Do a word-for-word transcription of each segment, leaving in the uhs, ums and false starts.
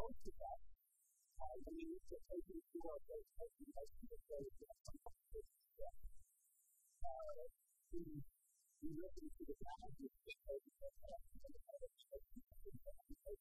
most of that, uh, when you look at open door, those open most of the doors that sometimes take step. Uh, we, we look into the boundaries of the open door, and I think that other places that we have to take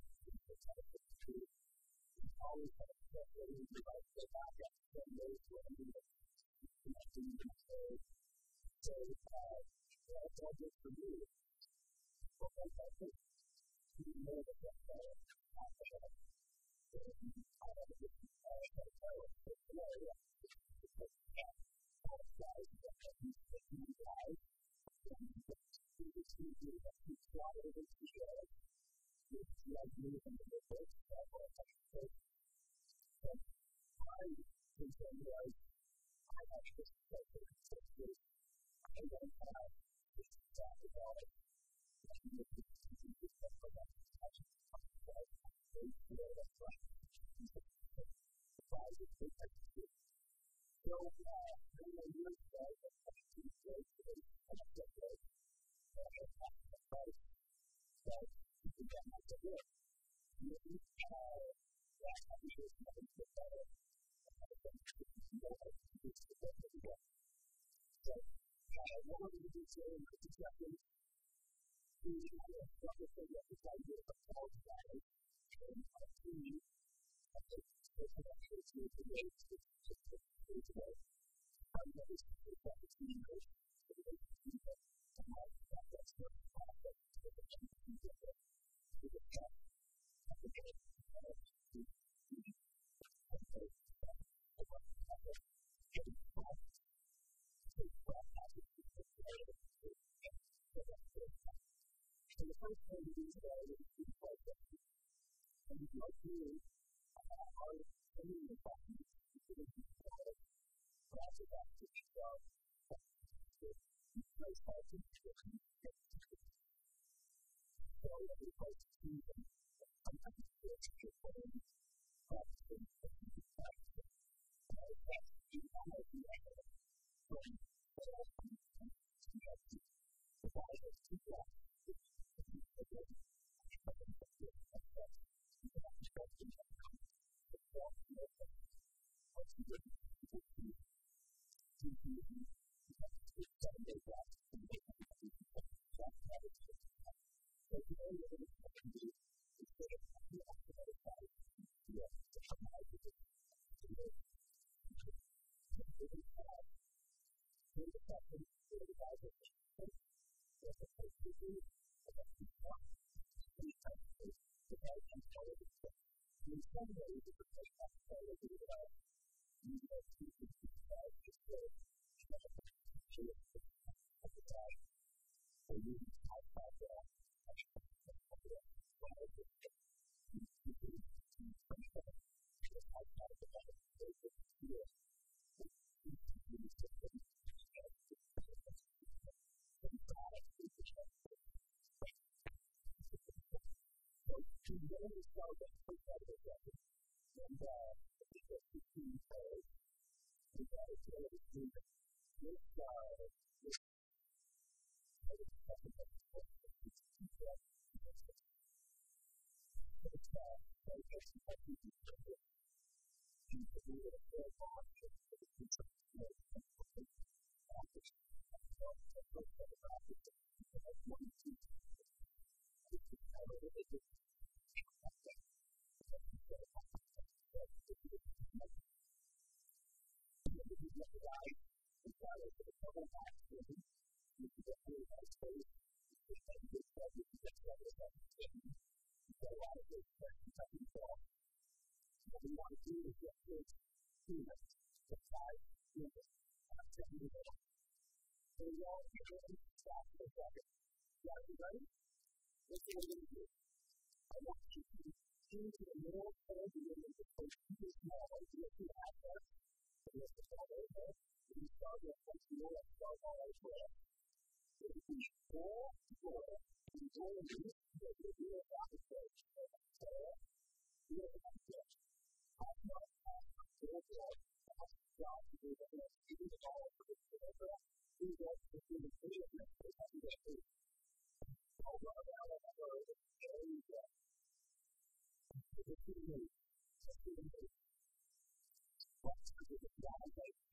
we always have to step where we do like go back up to ten days where we need to connect to you. So, uh, yeah, it's all good for you. But once I think you know that that's all not bad, so you can try to get you all that power to take away. Because you can't all guys that have these fifteen guys, and you can see the two do that you fly over to the air. You see I do it in the book, that's all I can say. So, I think that was, I have this special experience. I don't have this stuff about it. And you can see this stuff about it. I just talk about it. They feel that's right. The prize is big. So, uh, when I years ago, I was two days ago, I was just like, I was talking about it. So, you can get my idea. You know, uh, last time we were talking about it, I was going to know how to do this with everyone. So, uh, one of the things that I'm going to talk about is the struggle for the idea of all the guys and how to use a person that is going to be able to just put the things away. How do you know this is the type of team that is going to be able to come out of that that's not the process to get the team to get there. To get that, I think it's uh, to be okay. So, what happens is getting the process. So, what happens is the player is going to get the process. So, the first thing we do today is to do process. And if you like to, uh, our training and practice is going to be process. Process activities are nice parts of the training. So, every part of the team and sometimes it's good to get one practicing and practicing. Uh, that's the idea of from all things and to have to provide us to that. Again, I think that's good. That's that. You can have to start to get them to walk in their face. What's the difference between the two? You have to take seven days off and make them happy. That's how it's good. So today what we're going to do is get it on the other side. Yes, to come out of it. Today, so we're going to have here's the question for the guys that think what's the first to do about the talk. Three times the guys can tell us that in some ways it's a place that tell us that you know two things to try to say that the first to do it at the time. So you can talk about that.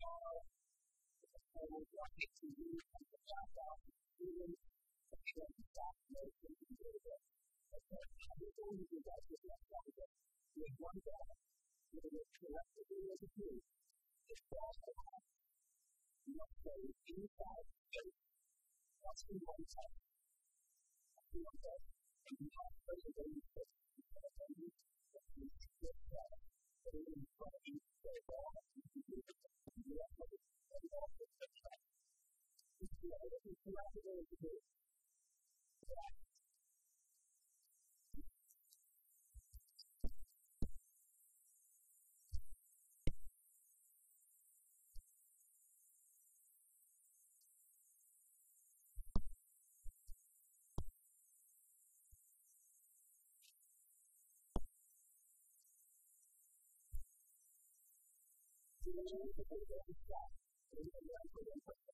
are told what makes you do and the fact out doing and then the fact makes you do it. Okay, how do you do that with that project? With one guy, with a collectively as a group, it's all about not saying inside space, that's the one side. That's the one side. And you have to say that you put the baby, that you get that, that it is funny, that it's all that you do, and you have to say it all the time. It's the other thing you have to do is to do it. Yeah. You know, you have to say that it's that. And you have to say that it's that.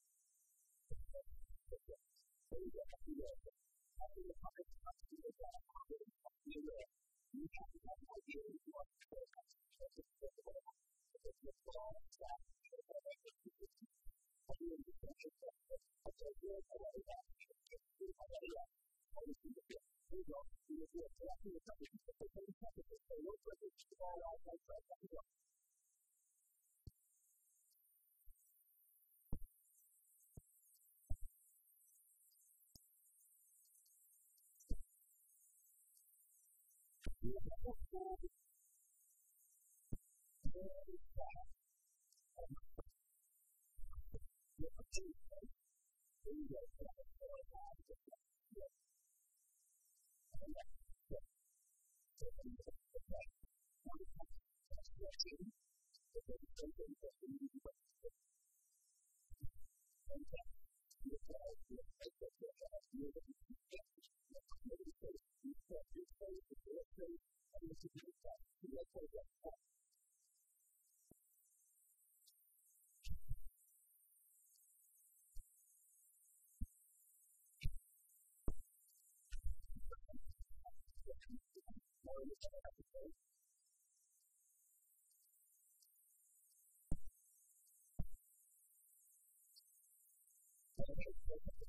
So you have to do that. After the time, after you get that, after you do it, you have to have an idea of what to do. That's a good way. It's a strong staff. It's a very good position. How do you do that? It's a good way. It's a good way. How do you do that? Here you go. You do it. So after you're done, you can take thirty seconds. So look for it. It's all out. That's right. There you go. You have to hold it. Very fast. You have to do it. There you go. That's all out. Yes. And that's it. So then you have to try. Now you have to test your team. So then you can do it. And you can do it. And then you try. You take it. You try. You do it. You get it. You do it. You try. You try. You do it. And you do it. You let go of that. More you can have to say. Okay, so